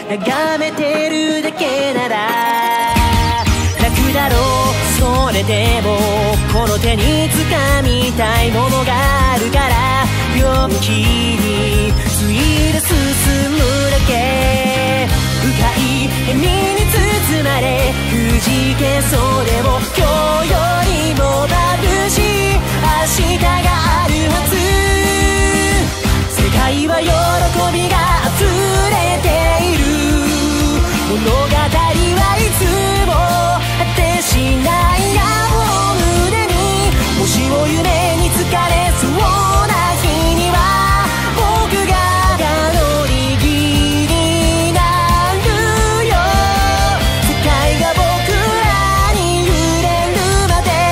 眺めてるだけなら楽だろう。それでもこの手に掴みたいものがあるから病気についで進むだけ。深い笑みに包まれくじけそうでも今日よりも眩しい明日があるはず。世界は喜びが溢れている。物語はいつも果てしない矢を胸に。もしも夢に疲れそうな日には僕が乗り気になるよ。世界が僕らに揺れるまで。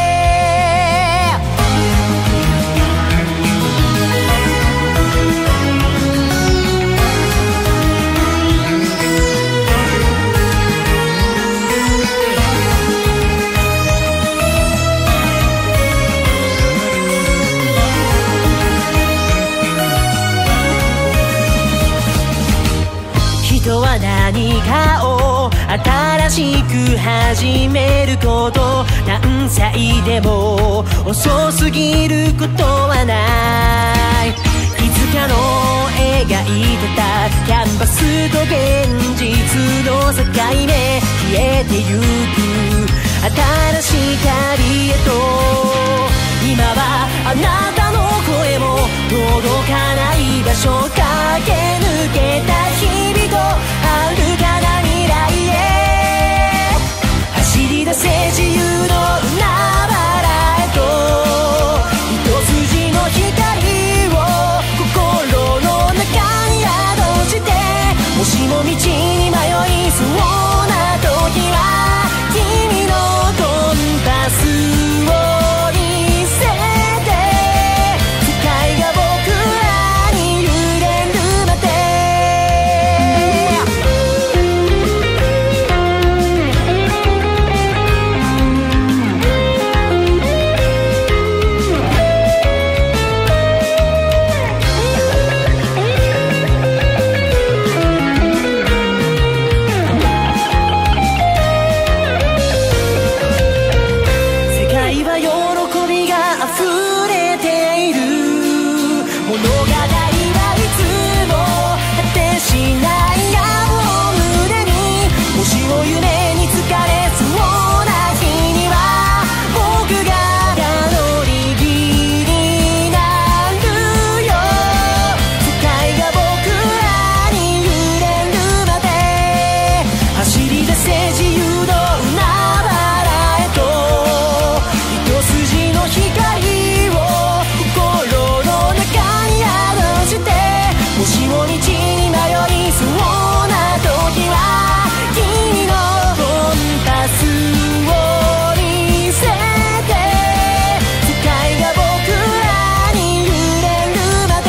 人は何かを新しく始めること。何歳でも遅すぎることはない。いつかの描いてたキャンバスと現実の境目消えてゆく新しい旅へと。今はあなたの声も届かない場所駆け抜けた日々と遥かな未来へ走り出せ自由の海原へと。一筋の光を心の中に宿して。もしも道に迷いそうな時は君のコンパスを見せて。世界が僕らに揺れるまで。世界は喜びが溢れている。物語はいつも果てしない矢を胸に。もしも夢に疲れそうな日には僕が乗り気になるよ。世界が僕らに揺れるまで。走り出せ自由の海原へと。一筋の光を心の中に宿して。もしも道に迷いそうな時は君のコンパスを見せて。世界が僕らに揺れるまで。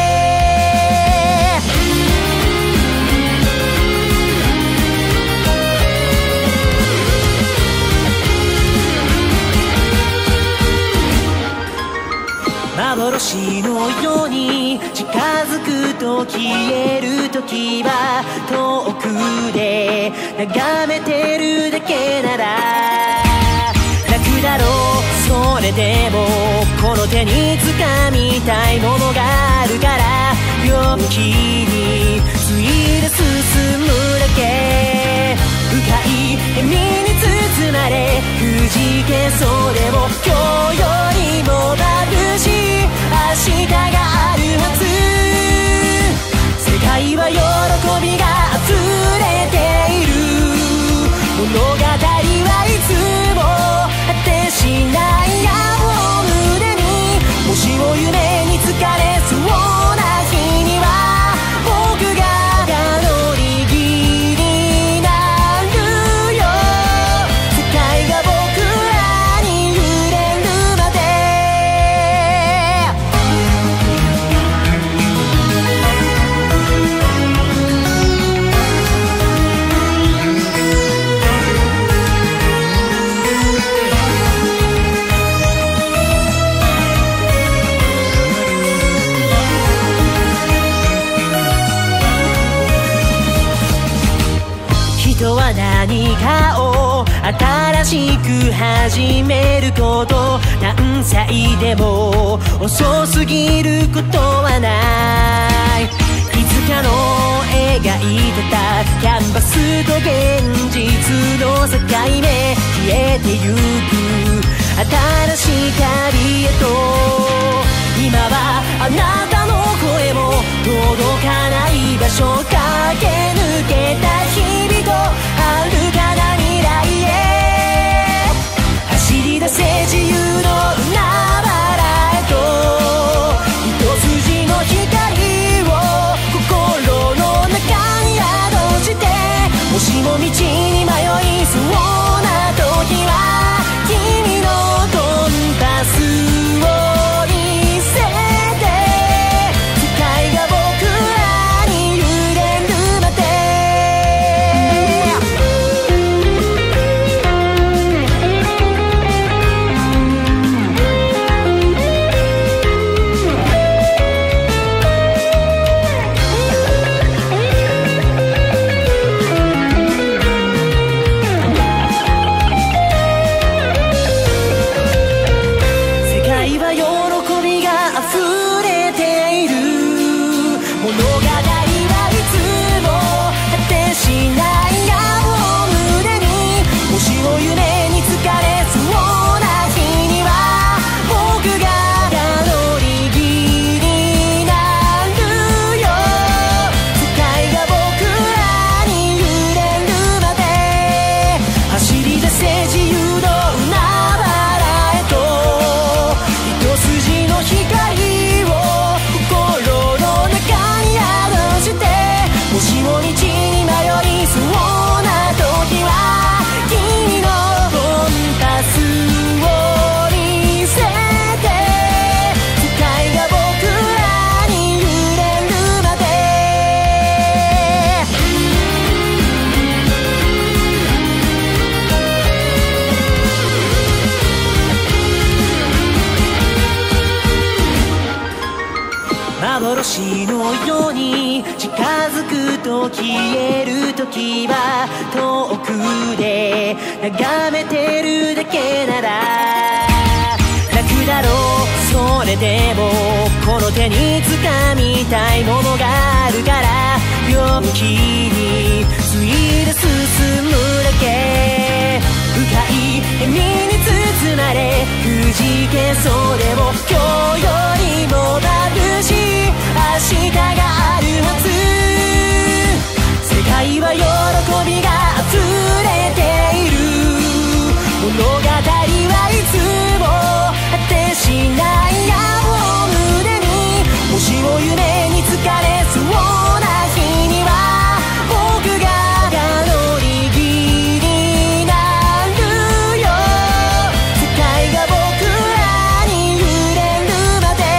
幻のように近づくと消える時は遠くで眺めてるだけなら楽だろう。それでもこの手に掴みたいものがあるから病気についで進むだけ。深い笑みに包まれくじけそうでも今日よりも眩しい明日があるはず。世界は喜びが溢れている。物語はいつも果てしない矢を胸に。もしも夢に疲れそうな日には僕が乗り気になるよ。世界が僕らに人は何かを新しく始めること、何歳でも遅すぎることはない。いつかの描いてたキャンバスと現実の境目、消えてゆく新しい旅へと。今はあなたの声も届かない場所、駆け抜けた日々と遥かな未来へ走り出せ、自由の海原へと。一筋の光を心の中に宿して、もしも道に迷いそうな時は君のコンパスを見せて、世界が僕らに揺れるまで。世界は喜びが溢れている。物語はいつも果てしない野望胸に。もしも夢に疲れそうな日には僕が乗り気になるよ。世界が僕らに揺れるまで走り出せ、自由の海原へと。一筋の光を心の中に宿して、もしも道に迷いそうな時は君のコンパスを見せて、世界が僕らに揺れるまで。幻のように近づくと消える時は、遠くで眺めてるだけなら楽だろう。それでもこの手に掴みたいものがあるから、勇気についで進むだけ。深い笑みに包まれくじけそうでも、今日よりも眩しい明日があるはず。世界は喜びが溢れている。物語はいつも果てしない野望胸に。もしも夢に疲れそうな日には僕が乗り気になるよ。世界が僕らに揺れるまで。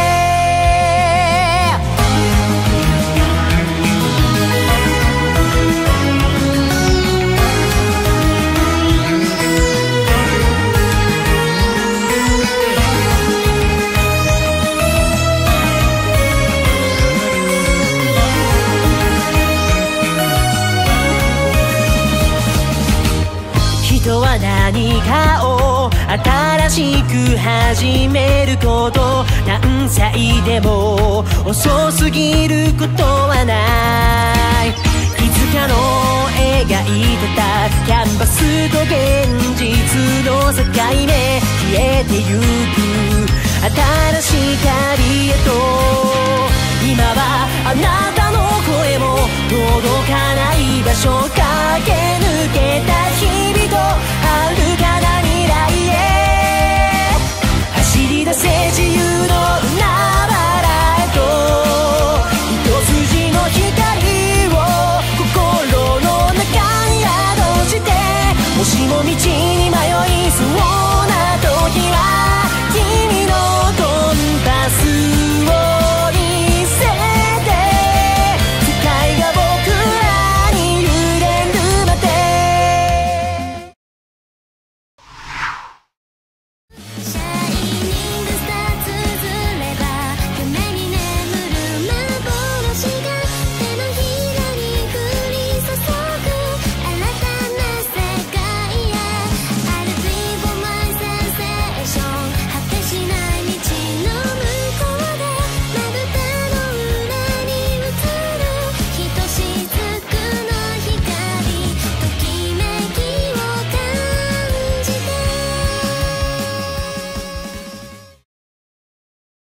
人は何かを新しく始めること、何歳でも遅すぎることはない。いつかの描いてたキャンバスと現実の境目、消えてゆく新しい旅へと。今はあなたの声も届かない場所か